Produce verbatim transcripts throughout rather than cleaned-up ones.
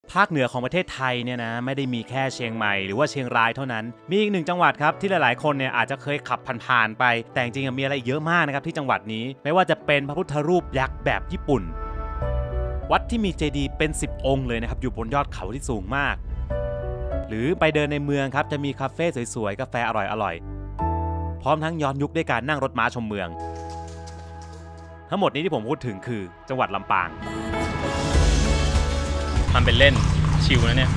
ภาคเหนือของประเทศไทยเนี่ยนะไม่ได้มีแค่เชียงใหม่หรือว่าเชียงรายเท่านั้นมีอีกหนึ่งจังหวัดครับที่หลายๆคนเนี่ยอาจจะเคยขับผ่านๆไปแต่จริงๆมีอะไรเยอะมากนะครับที่จังหวัดนี้ไม่ว่าจะเป็นพระพุทธรูปยักษ์แบบญี่ปุ่นวัดที่มีเจดีย์เป็นสิบองค์เลยนะครับอยู่บนยอดเขาที่สูงมากหรือไปเดินในเมืองครับจะมีคาเฟ่สวยๆกาแฟอร่อยๆพร้อมทั้งย้อนยุคด้วยการนั่งรถม้าชมเมืองทั้งหมดนี้ที่ผมพูดถึงคือจังหวัดลำปางทำเป็นเล่นชิลนะเนี่ย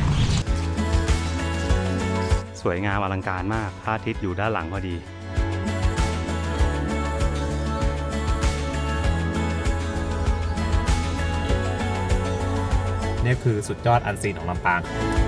สวยงามอลังการมากพระอาทิตย์อยู่ด้านหลังพอดีนี่คือสุดยอดอันซีนของลำปาง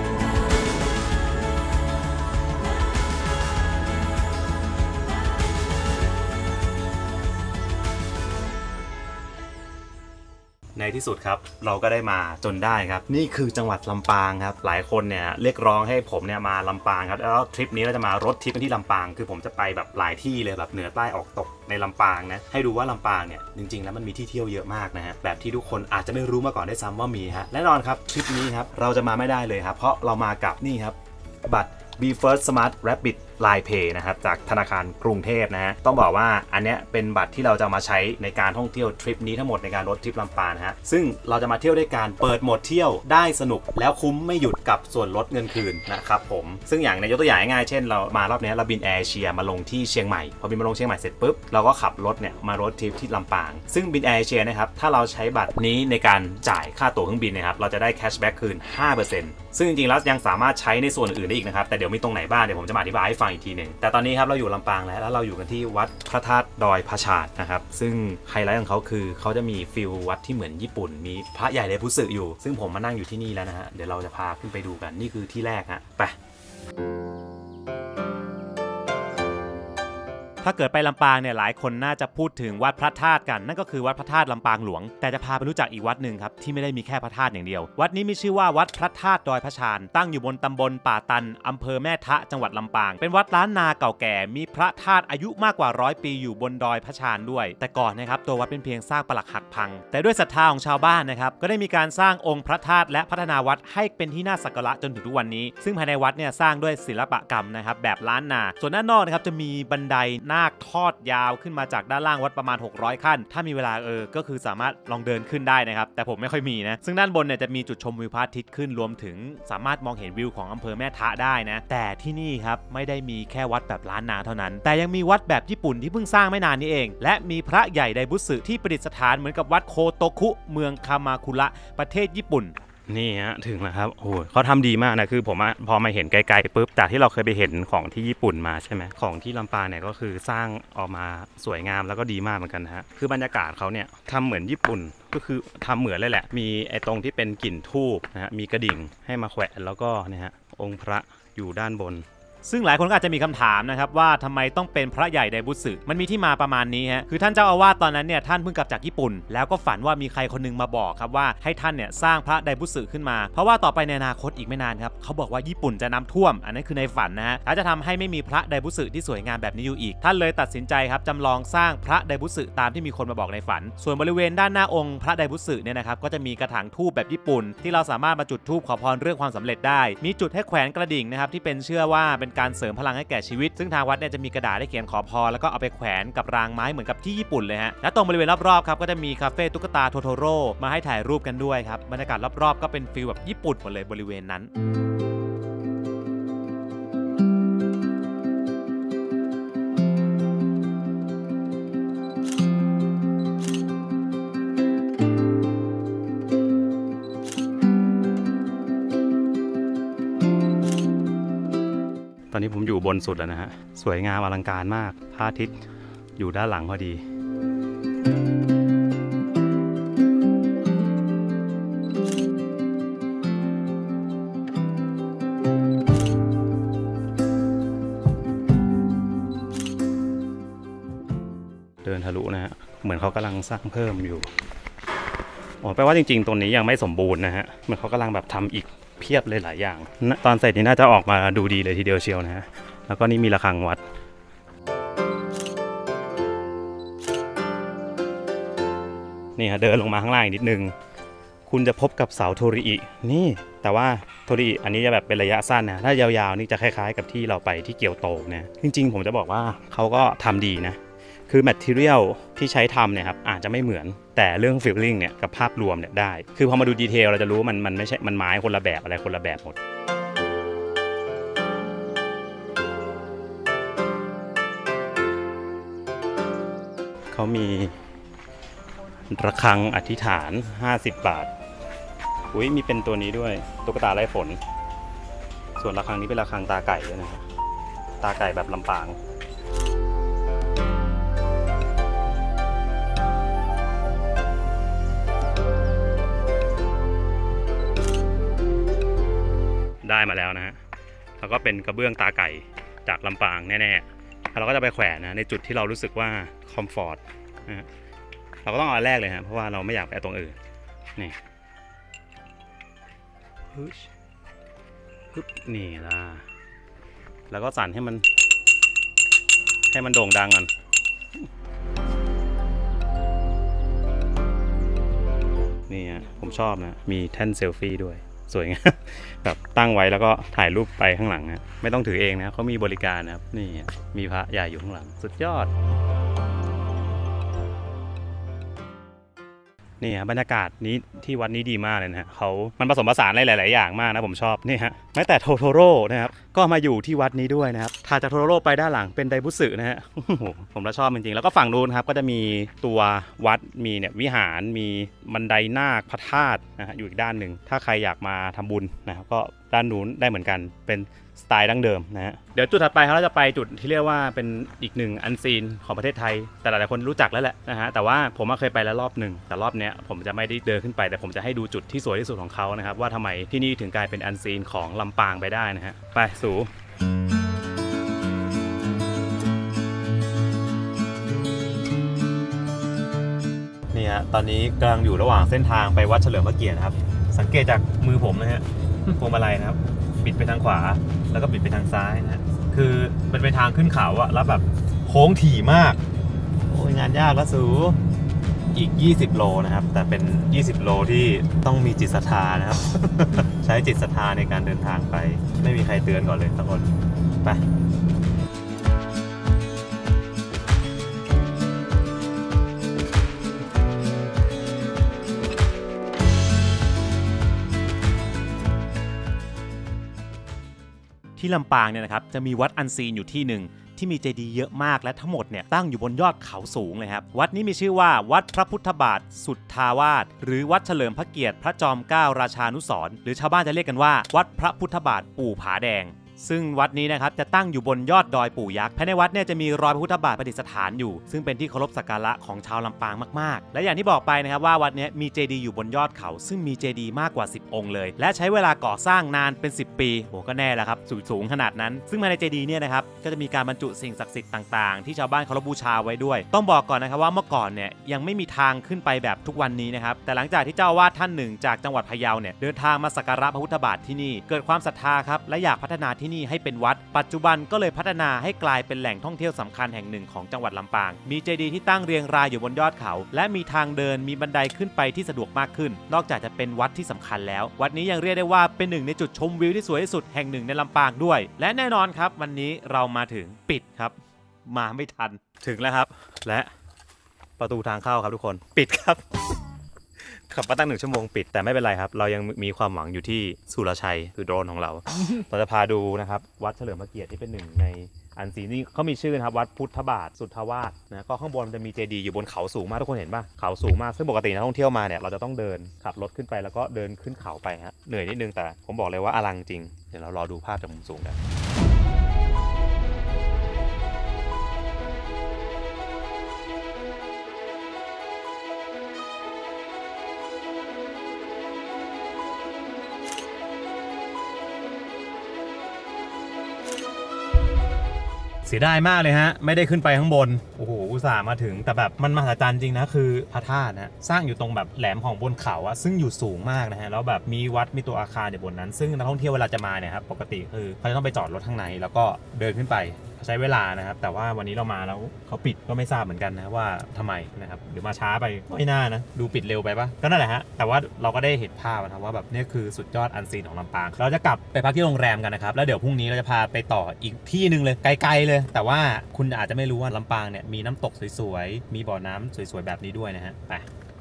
ในที่สุดครับเราก็ได้มาจนได้ครับนี่คือจังหวัดลำปางครับหลายคนเนี่ยเรียกร้องให้ผมเนี่ยมาลำปางครับแล้วทริปนี้เราจะมารถทริปกันที่ลำปางคือผมจะไปแบบหลายที่เลยแบบเหนือใต้ออกตกในลำปางนะให้ดูว่าลำปางเนี่ยจริงๆแล้วมันมีที่เที่ยวเยอะมากนะฮะแบบที่ทุกคนอาจจะไม่รู้มาก่อนได้ซ้ำว่ามีฮะแน่นอนครับทริปนี้ครับเราจะมาไม่ได้เลยครับเพราะเรามากับนี่ครับบัตร บี เฟิร์ส Smart Rapid Line Pay นะครับจากธนาคารกรุงเทพนะฮะต้องบอกว่าอันนี้เป็นบัตรที่เราจะมาใช้ในการท่องเที่ยวทริปนี้ทั้งหมดในการรถทริปลำปางนะฮะซึ่งเราจะมาเที่ยวด้วยการเปิดโหมดเที่ยวได้สนุกแล้วคุ้มไม่หยุดกับส่วนลดเงินคืนนะครับผมซึ่งอย่างในยกตัวอย่างง่ายๆเช่นเรามารอบนี้เราบินแอร์เอเชียมาลงที่เชียงใหม่พอบินมาลงเชียงใหม่เสร็จปุ๊บเราก็ขับรถเนี่ยมารถทริปที่ลำปางซึ่งบินแอร์เอเชียนะครับถ้าเราใช้บัตรนี้ในการจ่ายค่าตั๋วเครื่องบินนะครับเราจะได้แคชแบ็กคืน ห้าเปอร์เซ็นต์ ซึ่งจริงๆแล้วยังสามารถใช้ในส่วนอื่นได้อีกนะครับแต่เดี๋ยวมีตรงไหนบ้างเดี๋ยวผมจะมาอธิบายให้ฟังอีกทีนึงแต่ตอนนี้ครับเราอยู่ลำปางแล้วแล้วเราอยู่กันที่วัดพระธาตุดอยพระชาดนะครับซึ่งไฮไลท์ของเขาคือเขาจะมีฟิลวัดที่เหมือนญี่ปุ่นมีพระใหญ่ไดบุสึอยู่ซึ่งผมมานั่งอยู่ที่นี่แล้วนะฮะเดี๋ยวเราจะพาขึ้นไปดูกันนี่คือที่แรกฮะไปถ้าเกิดไปลำปางเนี่ยหลายคนน่าจะพูดถึงวัดพระธาตุกันนั่นก็คือวัดพระธาตุลำปางหลวงแต่จะพาไปรู้จักอีกวัดหนึ่งครับที่ไม่ได้มีแค่พระธาตุอย่างเดียววัดนี้มีชื่อว่าวัดพระธาตุดอยพระชานตั้งอยู่บนตำบลป่าตันอำเภอแม่ทะจังหวัดลำปางเป็นวัดล้านนาเก่าแก่มีพระธาตุอายุมากกว่าร้อยปีอยู่บนดอยพระชานด้วยแต่ก่อนนะครับตัววัดเป็นเพียงซากปรักหักพังแต่ด้วยศรัทธาของชาวบ้านนะครับก็ได้มีการสร้างองค์พระธาตุและพัฒนาวัดให้เป็นที่น่าสักการะจนถึงทุกวันนี้ซึ่งภายในวัดเนี่ยสร้างด้วยศิลปกรรมนะครับแบบล้านนาส่วนด้านนอกนะครับจะมีบันไดนาคทอดยาวขึ้นมาจากด้านล่างวัดประมาณหกร้อยขั้นถ้ามีเวลาเออก็คือสามารถลองเดินขึ้นได้นะครับแต่ผมไม่ค่อยมีนะซึ่งด้านบนเนี่ยจะมีจุดชมวิวพระอาทิตย์ขึ้นรวมถึงสามารถมองเห็นวิวของอำเภอแม่ทะได้นะแต่ที่นี่ครับไม่ได้มีแค่วัดแบบล้านนาเท่านั้นแต่ยังมีวัดแบบญี่ปุ่นที่เพิ่งสร้างไม่นานนี้เองและมีพระใหญ่ไดบุสึที่ประดิษฐานเหมือนกับวัดโคโตคุเมืองคามาคุระประเทศญี่ปุ่นนี่ฮะถึงแล้วครับโอ้โหเขาทำดีมากนะคือผมพอมาเห็นไกลๆปุ๊บจากที่เราเคยไปเห็นของที่ญี่ปุ่นมาใช่ไหมของที่ลำปางเนี่ยก็คือสร้างออกมาสวยงามแล้วก็ดีมากเหมือนกันนะฮะคือบรรยากาศเขาเนี่ยทำเหมือนญี่ปุ่นก็คือทำเหมือนเลยแหละมีไอ้ตรงที่เป็นกลิ่นธูปนะฮะมีกระดิ่งให้มาแขวนแล้วก็เนี่ยฮะองค์พระอยู่ด้านบนซึ่งหลายคนก็อาจจะมีคำถามนะครับว่าทำไมต้องเป็นพระใหญ่ไดบุสึมันมีที่มาประมาณนี้ฮะคือท่านเจ้าอาวาสตอนนั้นเนี่ยท่านเพิ่งกลับจากญี่ปุ่นแล้วก็ฝันว่ามีใครคนนึงมาบอกครับว่าให้ท่านเนี่ยสร้างพระไดบุสึขึ้นมาเพราะว่าต่อไปในอนาคตอีกไม่นานครับเขาบอกว่าญี่ปุ่นจะน้ำท่วมอันนั้นคือในฝันนะฮะแล้วจะทำให้ไม่มีพระไดบุสึที่สวยงามแบบนี้อยู่อีกท่านเลยตัดสินใจครับจำลองสร้างพระไดบุสึตามที่มีคนมาบอกในฝันส่วนบริเวณด้านหน้าองค์พระไดบุสึเนี่ยนะครับก็จะมีกระถางธูปแบบญี่ปุ่นที่เราสามารถมาจุดธูปขอพรเรื่องความสำเร็จได้มีจุดให้แขวนกระดิ่งนะครับที่เป็นเชื่อว่าเป็นการเสริมพลังให้แก่ชีวิตซึ่งทางวัดเนี่ยจะมีกระดาษให้เขียนขอพรแล้วก็เอาไปแขวนกับรางไม้เหมือนกับที่ญี่ปุ่นเลยฮะและตรงบริเวณรอบๆครับก็จะมีคาเฟ่ตุ๊กตาโทโทโร่มาให้ถ่ายรูปกันด้วยครับบรรยากาศรอบๆก็เป็นฟีลแบบญี่ปุ่นหมดเลยบริเวณนั้นตอนนี้ผมอยู่บนสุดแล้วนะฮะสวยงามอลังการมากพระอาทิตย์อยู่ด้านหลังพอดีเดินทะลุนะฮะเหมือนเขากำลังสร้างเพิ่มอยู่อ๋อแปลว่าจริงๆตรงนี้ยังไม่สมบูรณ์นะฮะเหมือนเขากำลังแบบทำอีกเพียบเลยหลายอย่างตอนเสร็จนี้น่าจะออกมาดูดีเลยทีเดียวเชียวนะฮะแล้วก็นี่มีระฆังวัดนี่ฮะเดินลงมาข้างล่างอีกนิดนึงคุณจะพบกับเสาโทริอินี่แต่ว่าโทริอิอันนี้จะแบบเป็นระยะสั้นนะถ้ายาวๆนี่จะคล้ายๆกับที่เราไปที่เกียวโตนะจริงๆผมจะบอกว่าเขาก็ทำดีนะคือแมททีเรียลที่ใช้ทำเนี่ยครับอาจจะไม่เหมือนแต่เรื่องฟีลลิ่งเนี่ยกับภาพรวมเนี่ยได้คือพอมาดูดีเทลเราจะรู้มันมันไม่ใช่มันไม้คนละแบบอะไรคนละแบบหมดเขามีระฆังอธิษฐานห้าสิบบาทอุ้ยมีเป็นตัวนี้ด้วยตุ๊กตาไล่ฝนส่วนระฆังนี้เป็นระฆังตาไก่ด้วยนะครับตาไก่แบบลำปางได้มาแล้วนะฮะแล้วก็เป็นกระเบื้องตาไก่จากลำปางแน่ๆเราก็จะไปแขวนนะในจุดที่เรารู้สึกว่าคอมฟอร์ตนะฮะเราก็ต้องเอาอันแรกเลยฮะเพราะว่าเราไม่อยากไปตรงอื่นนี่ปึ๊บนี่ล่ะแล้วก็สั่นให้มันให้มันโด่งดังก่อนนี่ฮะผมชอบนะมีแท่นเซลฟี่ด้วยสวยงามแบบตั้งไว้แล้วก็ถ่ายรูปไปข้างหลังนะไม่ต้องถือเองนะเขามีบริการนะครับนี่มีพระใหญ่อยู่ข้างหลังสุดยอดนี่ฮะบรรยากาศนี้ที่วัดนี้ดีมากเลยนะฮะเขามันผสมผสานหลายๆอย่างมากนะผมชอบนี่ฮะแม้แต่โทโทโร่นะครับก็มาอยู่ที่วัดนี้ด้วยนะครับถ้าจากโทโทโร่ไปด้านหลังเป็นไดบุสึนะฮะผมละชอบจริงๆแล้วก็ฝั่งนู้นครับก็จะมีตัววัดมีเนี่ยวิหารมีบันไดนาคพระธาตุนะฮะอยู่อีกด้านหนึ่งถ้าใครอยากมาทำบุญนะครับก็ด้านนู้นได้เหมือนกันเป็นสไตล์ดั้งเดิมนะฮะเดี๋ยวจุดถัดไปเราจะไปจุดที่เรียกว่าเป็นอีกหนึ่งอันซีนของประเทศไทยแต่หลายๆคนรู้จักแล้วแหละนะฮะแต่ว่าผมเคยไปแล้วรอบหนึ่งแต่รอบเนี้ยผมจะไม่ได้เดินขึ้นไปแต่ผมจะให้ดูจุดที่สวยที่สุดของเขานะครับว่าทำไมที่นี่ถึงกลายเป็นอันซีนของลำปางไปได้นะฮะไปสู่นี่ฮะตอนนี้กำลังอยู่ระหว่างเส้นทางไปวัดเฉลิมพระเกียรติครับสังเกตจากมือผมนะฮะพวงมาลัยนะครับบิดไปทางขวาแล้วก็บิดไปทางซ้ายนะฮะคือมันเป็นทางขึ้นเขาอะแล้วแบบโค้งถี่มากโอ้ยงานยากแล้วสูอีกยี่สิบโลนะครับแต่เป็นยี่สิบโลที่ต้องมีจิตศรัทธานะครับ ใช้จิตศรัทธาในการเดินทางไปไม่มีใครเตือนก่อนเลยทุกคนไปที่ลำปางเนี่ยนะครับจะมีวัดอันซีนอยู่ที่หนึ่งที่มีเจดีย์เยอะมากและทั้งหมดเนี่ยตั้งอยู่บนยอดเขาสูงเลยครับวัดนี้มีชื่อว่าวัดพระพุทธบาทสุทธาวาสหรือวัดเฉลิมพระเกียรติพระจอมเกล้าราชานุสรณ์หรือชาวบ้านจะเรียกกันว่าวัดพระพุทธบาทปู่ผาแดงซึ่งวัดนี้นะครับจะตั้งอยู่บนยอดดอยปู่ยักษ์ภายในวัดเนี่ยจะมีรอยพระพุทธบาทประดิษฐานอยู่ซึ่งเป็นที่เคารพสักการะของชาวลำปางมากๆและอย่างที่บอกไปนะครับว่าวัดนี้มีเจดีย์อยู่บนยอดเขาซึ่งมีเจดีย์มากกว่าสิบองค์เลยและใช้เวลาก่อสร้างนานเป็นสิบปีโหก็แน่แหละครับสูงสูงขนาดนั้นซึ่งภายในเจดีย์เนี่ยนะครับก็จะมีการบรรจุสิ่งศักดิ์สิทธิ์ต่างๆที่ชาวบ้านเคารพบูชาไว้ด้วยต้องบอกก่อนนะครับว่าเมื่อก่อนเนี่ยยังไม่มีทางขึ้นไปแบบทุกวันนี้นะครับแต่หลังจากที่เจ้าอาวาสท่านหนึ่งจากจังหวัดพะเยาเนี่ยเดินทางมาสักการะพระพุทธบาทที่นี่เกิดความศรัทธาครับและอยากพัฒนาที่นี่ให้เป็นวัดปัจจุบันก็เลยพัฒนาให้กลายเป็นแหล่งท่องเที่ยวสำคัญแห่งหนึ่งของจังหวัดลำปางมีเจดีย์ที่ตั้งเรียงรายอยู่บนยอดเขาและมีทางเดินมีบันไดขึ้นไปที่สะดวกมากขึ้นนอกจากจะเป็นวัดที่สำคัญแล้ววัดนี้ยังเรียกได้ว่าเป็นหนึ่งในจุดชมวิวที่สวยที่สุดแห่งหนึ่งในลำปางด้วยและแน่นอนครับวันนี้เรามาถึงปิดครับมาไม่ทันถึงแล้วครับและประตูทางเข้าครับทุกคนปิดครับขับมาตั้งหนึ่งชั่วโมงปิดแต่ไม่เป็นไรครับเรายังมีความหวังอยู่ที่สุรชัยคือโดรนของเรา เราจะพาดูนะครับวัดเฉลิมพระเกียรติที่เป็นหนึ่งในอันซีนนี่เขามีชื่อนะครับวัดพุทธบาทสุทธาวาสนะก็ข้างบนจะมีเจดีย์อยู่บนเขาสูงมากทุกคนเห็นป่ะเขาสูงมากซึ่งปกตินักท่องเที่ยวมาเนี่ยเราจะต้องเดินขับรถขึ้นไปแล้วก็เดินขึ้นเขาไปฮะเหนื่อยนิดนึงแต่ผมบอกเลยว่าอลังจริงเดี๋ยวเรารอดูภาพจากมุมสูงกันเสียดายมากเลยฮะไม่ได้ขึ้นไปข้างบนโอ้โหอุตส่าห์มาถึงแต่แบบมันมหัศจรรย์จริงนะคือพระธาตุนะสร้างอยู่ตรงแบบแหลมของบนเขาอะซึ่งอยู่สูงมากนะฮะแล้วแบบมีวัดมีตัวอาคารอยู่บนนั้นซึ่งนักท่องเที่ยวเวลาจะมาเนี่ยครับปกติคือเขาจะต้องไปจอดรถข้างในแล้วก็เดินขึ้นไปใช้เวลานะครับแต่ว่าวันนี้เรามาแล้วเขาปิดก็ไม่ทราบเหมือนกันนะว่าทำไมนะครับหรือมาช้าไปไม่น่านะดูปิดเร็วไปปะก็นั่นแหละฮะแต่ว่าเราก็ได้เห็นภาพนะว่าแบบนี่คือสุดยอดอันซีนของลำปางเราจะกลับไปพักที่โรงแรมกันนะครับแล้วเดี๋ยวพรุ่งนี้เราจะพาไปต่ออีกที่หนึ่งเลยไกลๆเลยแต่ว่าคุณอาจจะไม่รู้ว่าลำปางเนี่ยมีน้ำตกสวยๆมีบ่อน้ำสวยๆแบบนี้ด้วยนะฮะไป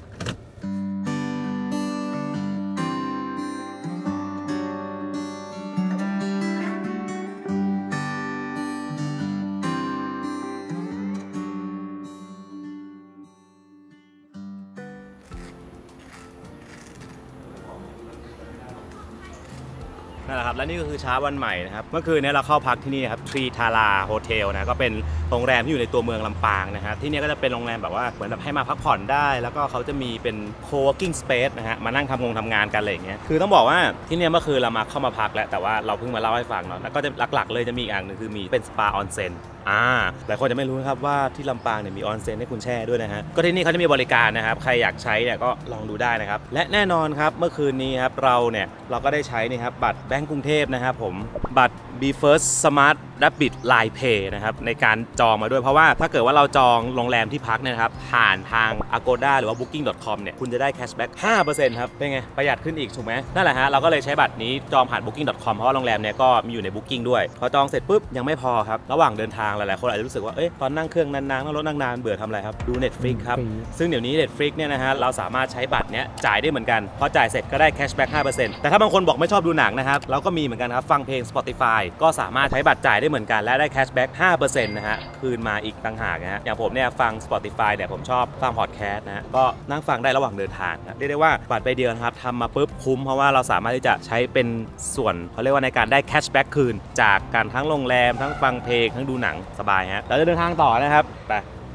นั่นแหละครับและนี่ก็คือเช้าวันใหม่นะครับเมื่อคืนนี้เราเข้าพักที่นี่ครับทรีทาราโฮเทลนะก็เป็นโรงแรมที่อยู่ในตัวเมืองลำปางนะฮะที่นี่ก็จะเป็นโรงแรมแบบว่าเหมือนแบบให้มาพักผ่อนได้แล้วก็เขาจะมีเป็น co-working space นะฮะมานั่งทำงงทำงานกันอะไรอย่างเงี้ยคือต้องบอกว่าที่นี่เมื่อคืนเรามาเข้ามาพักแล้วแต่ว่าเราเพิ่งมาเล่าให้ฟังเนาะแล้วก็จะหลักๆเลยจะมีอีกอย่างหนึ่งคือมีเป็นสปาออนเซ็นอ่าหลายคนจะไม่รู้นะครับว่าที่ลำปางเนี่ยมีออนเซ็นให้คุณแช่ด้วยนะฮะก็ที่นี่เขาจะมีบริการนะครับใครอยากใช้เนี่ยก็ลองดูได้นะครับและแน่นอนครับเมื่อคืนนี้ครับเราเนี่ยเราก็ได้ใช้นี่ครับบัตรแบงก์กรุงเทพนะครับผมบัตร B First Smart Rapid Line Pay นะครับในการจองมาด้วยเพราะว่าถ้าเกิดว่าเราจองโรงแรมที่พักเนี่ยครับผ่านทาง Agoda หรือว่า บุ๊กกิ้ง ดอท คอม เนี่ยคุณจะได้แคชแบ็ก ห้าเปอร์เซ็นต์ ครับเป็นไงประหยัดขึ้นอีกถูกไหมนั่นแหละฮะเราก็เลยใช้บัตรนี้จองผ่าน บุ๊กกิ้ง ดอท คอม เพราะว่าโรงแรมเนี่ยก็มีอยู่ใน Booking ด้วยพอจองเสร็จปุ๊บยังไม่พอครับระหว่างเดินทางหลายๆคนอาจจะรู้สึกว่าเอ้ยตอนนั่งเครื่องนานๆนั่งรถนั่งนานเบื่อทำอะไรครับดู Netflix ครับซึ่งเดี๋ยวนี้ Netflix เนี่ยนะฮะเราสามารถใช้บัตรเนี้ยจ่ายได้เหมือนกันพอจ่ายเสร็จก็ได้แคชแบ็ก ห้าเปอร์เซ็นต์ แต่ถ้าบางคนบอกไม่ชอบดูหนังนะครับเราก็มีเหมือนกันครับฟังเพลง Spotify ก็สามารถใช้บัตรจ่ายได้เหมือนกันและได้แคชแบ็ก ห้าเปอร์เซ็นต์ นะฮะคืนมาอีกต่างหากนะฮะอย่างผมเนี่ยฟัง Spotify เนี่ยผมชอบฟังพอดแคสต์นะฮะก็นั่งฟังได้ระหว่างเดินทางเรียกได้ว่าบัตรใบเดียวนะครับทำมาปุ๊บคุ้มเพราะว่าเราสามารถที่จะใช้เป็นส่วนเขาเรียกว่าในการได้แคชแบ็กคืนจากการทั้งโรงแรมทั้งฟังเพลงทั้งดูหนังสบายฮะเราจะเดินทางต่อนะครับไป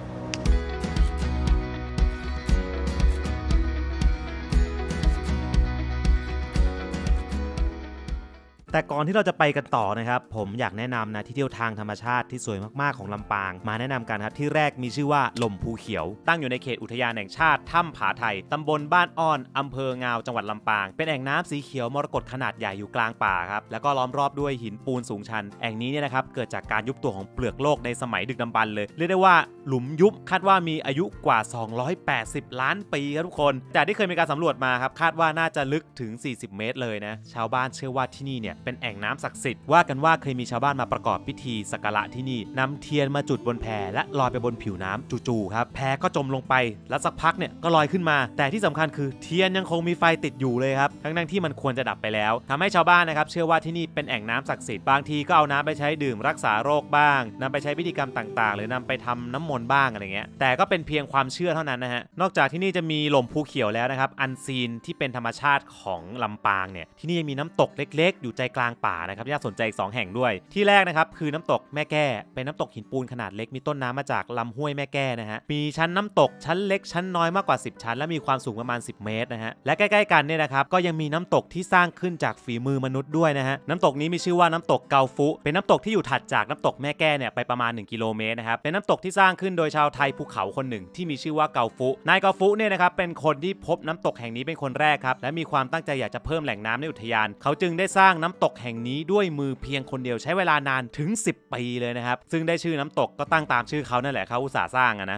แต่ก่อนที่เราจะไปกันต่อนะครับผมอยากแนะนำนะที่เที่ยวทางธรรมชาติที่สวยมากๆของลำปางมาแนะนำกันครับที่แรกมีชื่อว่าลมภูเขียวตั้งอยู่ในเขตอุทยานแห่งชาติถ้ำผาไทยตำบลบ้านอ้อนอำเภองาวจังหวัดลำปางเป็นแอ่งน้ำสีเขียวมรกตขนาดใหญ่อยู่กลางป่าครับแล้วก็ล้อมรอบด้วยหินปูนสูงชันแอ่งนี้เนี่ยนะครับเกิดจากการยุบตัวของเปลือกโลกในสมัยดึกดำบรรพ์เลยเรียกได้ว่าหลุมยุบคาดว่ามีอายุกว่าสองร้อยแปดสิบล้านปีครับทุกคนแต่ที่เคยมีการสำรวจมาครับคาดว่าน่าจะลึกถึงสี่สิบเมตรเลยนะชาวบ้านเชื่อว่าที่นี่เนี่ยเป็นแอ่งน้ำศักดิ์สิทธิ์ว่ากันว่าเคยมีชาวบ้านมาประกอบพิธีสักการะที่นี่นำเทียนมาจุดบนแพและลอยไปบนผิวน้ำจู่ๆครับแพก็จมลงไปแล้วสักพักเนี่ยก็ลอยขึ้นมาแต่ที่สำคัญคือเทียนยังคงมีไฟติดอยู่เลยครับทั้งๆที่มันควรจะดับไปแล้วทำให้ชาวบ้านนะครับเชื่อว่าที่นี่เป็นแอ่งน้ำศักดิ์สิทธิ์บางทีก็เอาน้ำไปใช้ดื่มรักษาโรคบ้างนำไปใช้พิธีกรรมต่างๆหรือนำไปทำน้ำมนต์บ้างอะไรเงี้ยแต่ก็เป็นเพียงความเชื่อเท่านั้นนะฮะนอกจากที่นี่จะมีหล่มภูเขียวแล้วนะครับอันซีนที่เป็นธรรมชาติของลำปางเนี่ยที่นี่ยังมีน้ำตกเล็กๆอยู่ใจกลางป่านะครับน่าสนใจอีกสองแห่งด้วยที่แรกนะครับคือน้ำตกแม่แก้เป็นน้ำตกหินปูนขนาดเล็กมีต้นน้ำมาจากลำห้วยแม่แก้นะฮะมีชั้นน้ำตกชั้นเล็กชั้นน้อยมากกว่าสิบชั้นและมีความสูงประมาณสิบเมตรนะฮะและใกล้ๆกันเนี่ยนะครับก็ยังมีน้ำตกที่สร้างขึ้นจากฝีมือมนุษย์ด้วยนะฮะน้ำตกนี้มีชื่อว่าน้ำตกเกาฟุเป็นน้ำตกที่อยู่ถัดจากน้ำตกแม่แก้เนี่ยไปประมาณหนึ่งกิโลเมตรนะครับเป็นน้ำตกที่สร้างขึ้นโดยชาวไทยภูเขาคนหนึ่งที่มีชื่อว่าเกาฟุนายเกาฟุเนี่ยนะครับเป็นคนที่พบน้ำตกแห่งนี้เป็นคนแรกครับและมีความตั้งใจอยากจะเพิ่มแหล่งน้ำในอุทยานเขาจึงได้สร้างน้ำตกแห่งนี้ด้วยมือเพียงคนเดียวใช้เวลานานถึงสิบปีเลยนะครับซึ่งได้ชื่อน้ำตกก็ตั้งตามชื่อเขานั่นแหละเขาอุตส่าห์สร้างอะนะ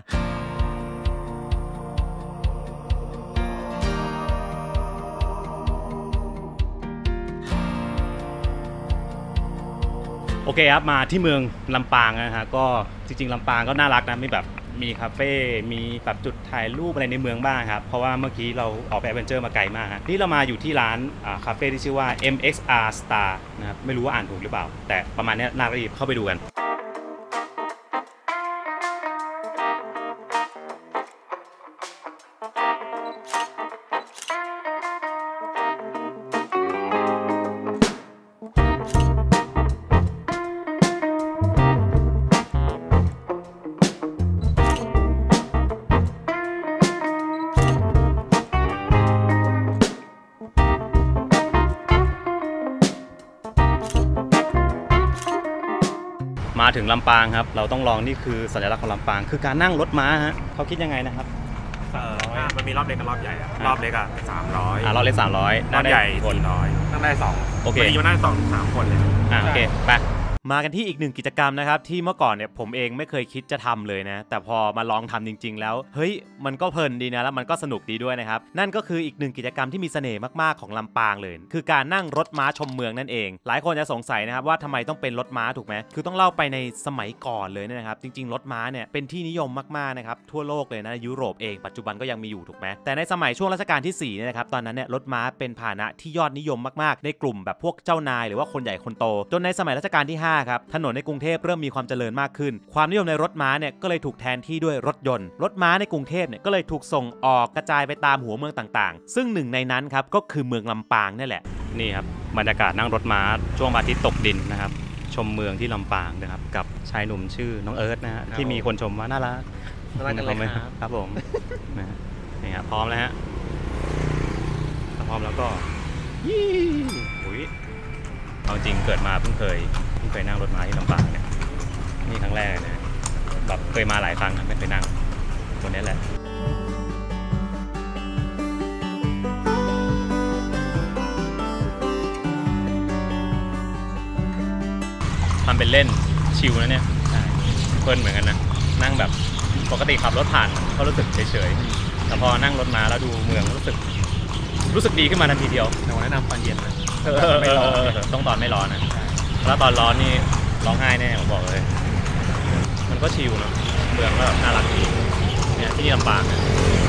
โอเคครับมาที่เมืองลำปางนะฮะก็จริงๆลำปางก็น่ารักนะมีแบบมีคาเฟ่มีแบบจุดถ่ายรูปอะไรในเมืองบ้างครับเพราะว่าเมื่อกี้เราออกไปแอดเวนเจอร์มาไกลมากฮะนี่เรามาอยู่ที่ร้านคาเฟ่ที่ชื่อว่า เอ็ม เอ็กซ์ อาร์ Star นะครับไม่รู้ว่าอ่านถูกหรือเปล่าแต่ประมาณนี้น่ารีบเข้าไปดูกันมาถึงลำปางครับเราต้องลองนี่คือสัญลักษณ์ของลำปางคือการนั่งรถม้าฮะเขาคิดยังไงนะครับมันมีรอบเล็กกับรอบใหญ่รอบเล็กอ่ะสามร้อยอ่ารอบเล็กสามร้อยรอบใหญ่สี่ร้อยนั่งได้สองโอเคมันนั่งสองสามคนเลยอ่าโอเคไปมากันที่อีกหนึ่งกิจกรรมนะครับที่เมื่อก่อนเนี่ยผมเองไม่เคยคิดจะทำเลยนะแต่พอมาลองทำจริงๆแล้วเฮ้ยมันก็เพลินดีนะแล้วมันก็สนุกดีด้วยนะครับนั่นก็คืออีกหนึ่งกิจกรรมที่มีเสน่ห์มากๆของลำปางเลยคือการนั่งรถม้าชมเมืองนั่นเองหลายคนจะสงสัยนะครับว่าทำไมต้องเป็นรถม้าถูกไหมคือต้องเล่าไปในสมัยก่อนเลยนะครับจริงๆรถม้าเนี่ยเป็นที่นิยมมากๆนะครับทั่วโลกเลยนะยุโรปเองปัจจุบันก็ยังมีอยู่ถูกไหมแต่ในสมัยช่วงรัชกาลที่สี่เนี่ยนะครับตอนนั้นเนี่ยรถม้าเป็นพาหนะที่ยอดนิยมมากๆในกลุ่มแบบพวกเจ้านายหรือว่าคนใหญ่คนโตจนในสมัยรัชกาลที่ห้าครับถนนในกรุงเทพเริ่มมีความเจริญมากขึ้นความนิยมในรถม้าเนี่ยก็เลยถูกแทนที่ด้วยรถยนต์รถม้าในกรุงเทพเนี่ยก็เลยถูกส่งออกกระจายไปตามหัวเมืองต่างๆซึ่งหนึ่งในนั้นครับก็คือเมืองลำปางนี่แหละนี่ครับบรรยากาศนั่งรถม้าช่วงอาทิตย์ตกดินนะครับชมเมืองที่ลำปางนะครับกับชายหนุ่มชื่อน้องเอิร์ธนะฮะที่มีคนชมว่าน่ารักน่ารักกันเลยครับครับผมนะนี่ครับพร้อมแล้วฮะพร้อมแล้วก็ยี่อุ้ยเอาจริงเกิดมาเพิ่งเคยเพิ่งเคยนั่งรถม้าที่ลำปางเนี่ยนี่ครั้งแรกนะแบบเคยมาหลายครั้งไม่เคยนั่งตัวนี้แหละทำเป็นเล่นชิลนะเนี่ยเพลินเหมือนกันนะนั่งแบบปกติขับรถผ่านก็รู้สึกเฉยๆแต่พอนั่งรถมาแล้วดูเมืองรู้สึกรู้สึกดีขึ้นมาทันทีเดียวแต่ว่าแนะนำตอนเย็นนะไม่ร้อนต้องตอนไม่ร้อนนะแล้วตอนร้อนนี่ร้องไห้แน่ผมบอกเลยมันก็ชิลเนาะเมืองก็น่ารักดีเนี่ยที่ลำปางเนี่ย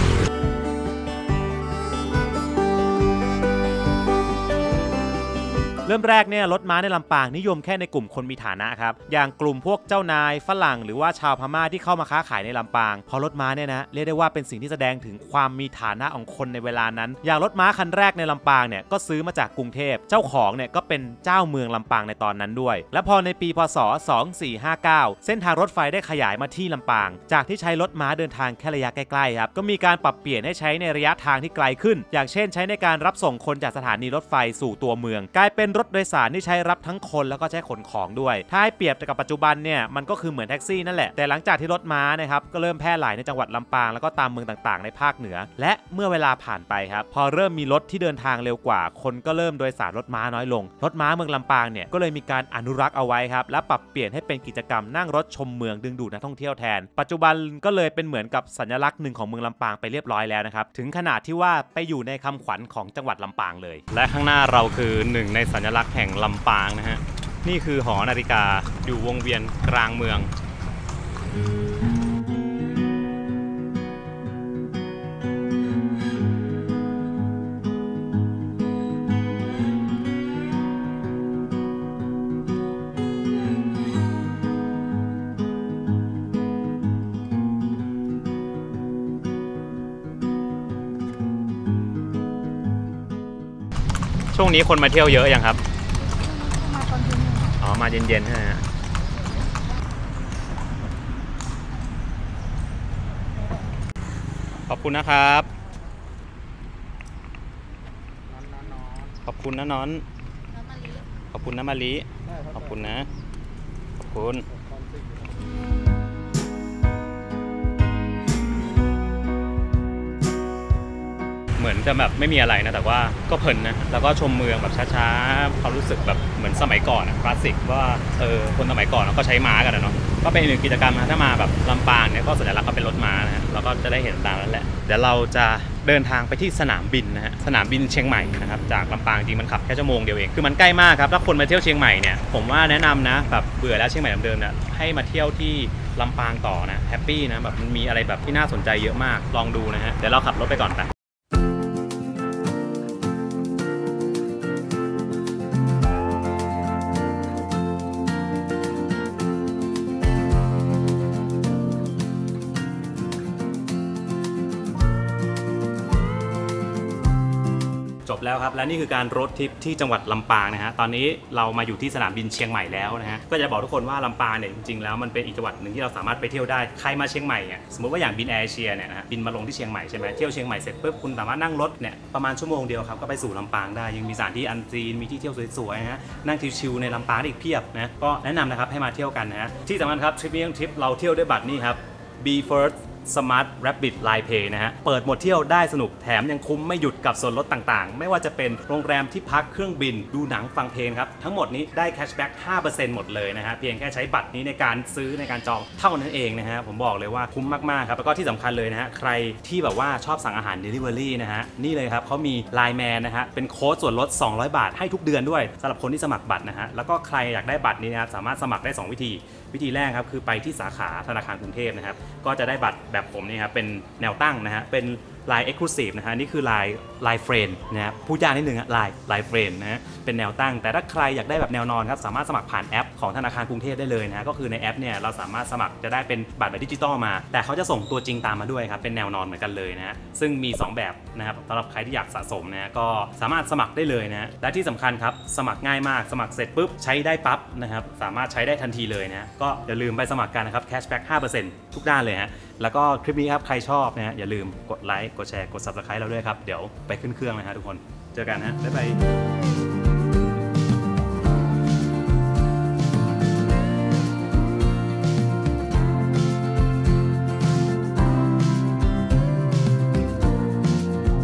เริ่มแรกเนี่ยรถม้าในลำปางนิยมแค่ในกลุ่มคนมีฐานะครับอย่างกลุ่มพวกเจ้านายฝรั่งหรือว่าชาวพม่าที่เข้ามาค้าขายในลำปางพอรถม้าเนี่ยนะเรียกได้ว่าเป็นสิ่งที่แสดงถึงความมีฐานะของคนในเวลานั้นอย่างรถม้าคันแรกในลำปางเนี่ยก็ซื้อมาจากกรุงเทพเจ้าของเนี่ยก็เป็นเจ้าเมืองลำปางในตอนนั้นด้วยและพอในปีพ.ศ. สองสี่ห้าเก้าเส้นทางรถไฟได้ขยายมาที่ลำปางจากที่ใช้รถม้าเดินทางแค่ระยะใกล้ๆครับก็มีการปรับเปลี่ยนให้ใช้ในระยะทางที่ไกลขึ้นอย่างเช่นใช้ในการรับส่งคนจากสถานีรถไฟสู่ตัวเมืองกลายเป็นรถโดยสารที่ใช้รับทั้งคนแล้วก็ใช้ขนของด้วยถ้าให้เปรียบกับปัจจุบันเนี่ยมันก็คือเหมือนแท็กซี่นั่นแหละแต่หลังจากที่รถม้านะครับก็เริ่มแพร่หลายในจังหวัดลำปางแล้วก็ตามเมืองต่างๆในภาคเหนือและเมื่อเวลาผ่านไปครับพอเริ่มมีรถที่เดินทางเร็วกว่าคนก็เริ่มโดยสารรถม้าน้อยลงรถม้าเมืองลำปางเนี่ยก็เลยมีการอนุรักษ์เอาไว้ครับและปรับเปลี่ยนให้เป็นกิจกรรมนั่งรถชมเมืองดึงดูดนักท่องเที่ยวแทนปัจจุบันก็เลยเป็นเหมือนกับสัญลักษณ์หนึ่งของเมืองลำปางไปเรียบร้อยแล้วนะครับถึงขนาดที่ว่าไปอยู่ในคำขวัญของจังหวัดลำปางเลยและข้างหน้าเราคือหนึ่งในสัญลักษณ์แห่งลำปางนะฮะนี่คือหอนาฬิกาอยู่วงเวียนกลางเมืองช่วงนี้คนมาเที่ยวเยอะยังครับอ๋อมาเย็นๆใช่ไหมฮะขอบคุณนะครับขอบคุณนะน้อนขอบคุณนะมาลิขอบคุณนะขอบคุณเหมือนจะแบบไม่มีอะไรนะแต่ว่าก็เพลินนะแล้วก็ชมเมืองแบบช้าๆความรู้สึกแบบเหมือนสมัยก่อนอะคลาสสิกว่าเออคนสมัยก่อนเราก็ใช้ม้ากันนะเนาะก็เป็นหนึ่งกิจกรรมนะถ้ามาแบบลำปางเนี่ยก็สัญลักษณ์ก็เป็นรถม้านะเราก็จะได้เห็นตามนั้นแหละเดี๋ยวเราจะเดินทางไปที่สนามบินนะฮะสนามบินเชียงใหม่นะครับจากลำปางจริงมันขับแค่ชั่วโมงเดียวเองคือมันใกล้มากครับถ้าคนมาเที่ยวเชียงใหม่เนี่ยผมว่าแนะนำนะแบบเบื่อแล้วเชียงใหม่เดิมๆเนี่ยให้มาเที่ยวที่ลำปางต่อนะแฮปปี้นะแบบมันมีอะไรแบบที่น่าสนใจเยอะมากลองดูนะฮะเดี๋ยวเราขับรถไปก่อนไป จบแล้วครับและนี่คือการรถทริปที่จังหวัดลำปางนะฮะตอนนี้เรามาอยู่ที่สนามบินเชียงใหม่แล้วนะฮะก็จะบอกทุกคนว่าลำปางเนี่ยจริงๆแล้วมันเป็นอีกจังหวัดหนึ่งที่เราสามารถไปเที่ยวได้ใครมาเชียงใหม่เนี่ยสมมติว่าอย่างบินแอร์เอเชียเนี่ยนะฮะบินมาลงที่เชียงใหม่ใช่ไหมเที่ยวเชียงใหม่เสร็จปุ๊บคุณสามารถนั่งรถเนี่ยประมาณชั่วโมงเดียวครับก็ไปสู่ลำปางได้ยังมีสถานที่อันซีนมีที่เที่ยวสวยๆนะฮะนั่งชิลๆในลำปางอีกเพียบนะก็แนะนำนะครับให้มาเที่ยวกันนะฮะที่สำคัญครับทริปนี้ทริปเราเที่ยวด้วยบัตรนี่ครับ B First Smart Rabbit Line Pay นะฮะเปิดหมดเที่ยวได้สนุกแถมยังคุ้มไม่หยุดกับส่วนลดต่างๆไม่ว่าจะเป็นโรงแรมที่พักเครื่องบินดูหนังฟังเพลงครับทั้งหมดนี้ได้แคชแบ็ก ห้าเปอร์เซ็นต์ หมดเลยนะฮะเพียงแค่ใช้บัตรนี้ในการซื้อในการจองเท่านั้นเองนะฮะผมบอกเลยว่าคุ้มมากๆครับแล้วก็ที่สำคัญเลยนะฮะใครที่แบบว่าชอบสั่งอาหาร Delivery นะฮะนี่เลยครับเขามี ไลน์ แมน นะฮะเป็นโค้ดส่วนลดสองร้อยบาทให้ทุกเดือนด้วยสำหรับคนที่สมัครบัตรนะฮะแล้วก็ใครอยากได้บัตรนี้นะครับสามารถสมัครได้สองวิธีวิธีแรกครับคือไปที่สาขาธนาคารกรุงเทพนะครับก็จะได้บัตรแบบผมนี่ครับเป็นแนวตั้งนะฮะเป็น ไลน์ Exclusive นะฮะนี่คือ ไลน์ ไลน์ Friend นะฮะพูดยากนิดนึงอะ ไลน์ ไลน์ Friend นะฮะเป็นแนวตั้งแต่ถ้าใครอยากได้แบบแนวนอนครับสามารถสมัครผ่านแอปของธนาคารกรุงเทพได้เลยนะฮะก็คือในแอปเนี่ยเราสามารถสมัครจะได้เป็นบัตรแบบดิจิตอลมาแต่เขาจะส่งตัวจริงตามมาด้วยครับเป็นแนวนอนเหมือนกันเลยนะฮะซึ่งมีสองแบบนะครับสำหรับใครที่อยากสะสมนะฮะก็สามารถสมัครได้เลยนะฮะและที่สำคัญครับสมัครง่ายมากสมัครเสร็จปุ๊บใช้ได้ปั๊บนะครับสามารถใช้ได้ทันทีเลยนะก็อย่าลืมไปสมัครกันนะครับแคชแบ็ก ห้าเปอร์เซ็นต์ ทุกด้านเลยฮะแล้วก็คลิปนี้ครับใครชอบนะฮะอย่าลืมกดไลค์กดแชร์กด ซับสไครบ์ เราด้วยครับเดี๋ยวไปขึ้นเครื่องนะฮะทุกคนเจอกันฮะบ๊ายบาย